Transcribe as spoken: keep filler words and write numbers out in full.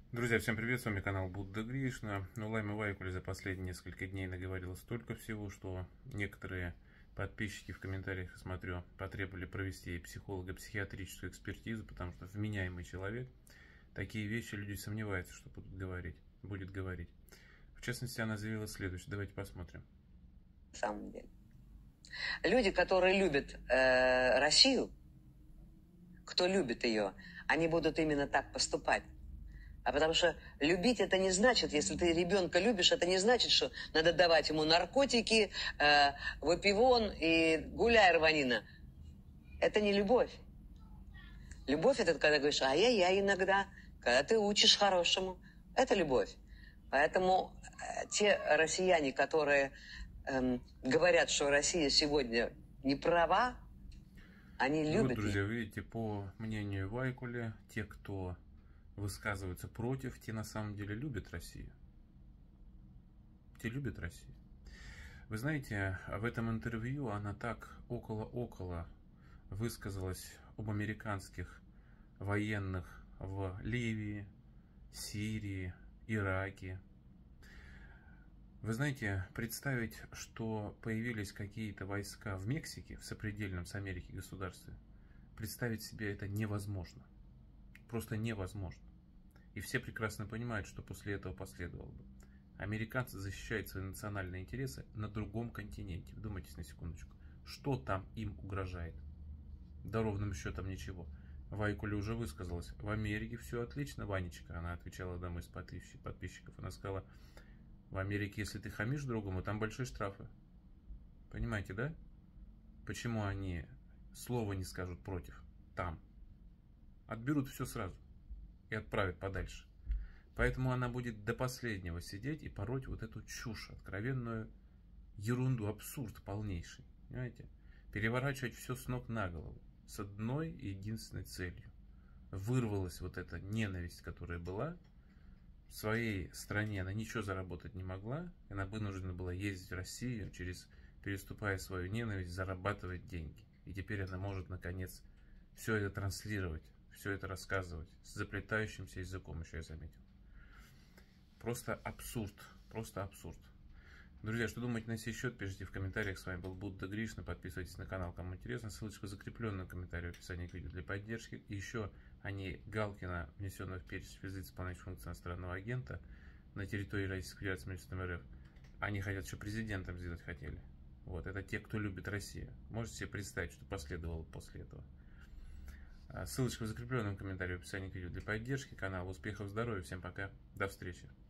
Друзья, всем привет, с вами канал Будда Гришна. Ну, Лайма Вайкуле за последние несколько дней наговорила столько всего, что некоторые подписчики в комментариях, я смотрю, потребовали провести психолого-психиатрическую экспертизу, потому что вменяемый человек такие вещи люди сомневаются, что будут говорить, будет говорить. В частности, она заявила следующее. Давайте посмотрим. На самом деле. Люди, которые любят э, Россию, кто любит ее, они будут именно так поступать. А потому что любить это не значит, если ты ребенка любишь, это не значит, что надо давать ему наркотики, э, выпивон и гуляй рванина. Это не любовь. Любовь это когда говоришь, ай-яй-яй иногда, когда ты учишь хорошему. Это любовь. Поэтому э, те россияне, которые э, говорят, что Россия сегодня не права, они любят. Вот, друзья, видите, по мнению Вайкуле, те, кто высказываются против, те на самом деле любят Россию. Те любят Россию. Вы знаете, в этом интервью она так около-около высказалась об американских военных в Ливии, Сирии, Ираке. Вы знаете, представить, что появились какие-то войска в Мексике, в сопредельном с Америкой государстве, представить себе это невозможно. Просто невозможно. И все прекрасно понимают, что после этого последовало бы. Американцы защищают свои национальные интересы на другом континенте. Вдумайтесь на секундочку. Что там им угрожает? Да ровным счетом ничего. Вайкуле уже высказалась. В Америке все отлично, Ванечка. Она отвечала одному из подписчиков. Она сказала, в Америке, если ты хамишь другому, там большие штрафы. Понимаете, да? Почему они слова не скажут против? Там. Отберут все сразу и отправят подальше. Поэтому она будет до последнего сидеть и пороть вот эту чушь, откровенную ерунду, абсурд полнейший. Понимаете? Переворачивать все с ног на голову. С одной и единственной целью. Вырвалась вот эта ненависть, которая была. В своей стране она ничего заработать не могла. Она вынуждена была ездить в Россию, через, переступая свою ненависть, зарабатывать деньги. И теперь она может, наконец, все это транслировать. Все это рассказывать с заплетающимся языком, еще я заметил. Просто абсурд. Просто абсурд. Друзья, что думаете на сей счет, пишите в комментариях. С вами был Будда Гришна. Подписывайтесь на канал, кому интересно. Ссылочка в закрепленном комментарии в описании к видео для поддержки. И еще они Галкина, внесенного в перечень лиц, исполняющих функции иностранного агента на территории Российской Федерации Минюстом РФ. Они хотят еще президентом сделать хотели. Вот, это те, кто любит Россию. Можете себе представить, что последовало после этого. Ссылочка в закрепленном комментарии в описании к видео для поддержки канала. Успехов, здоровья, всем пока, до встречи.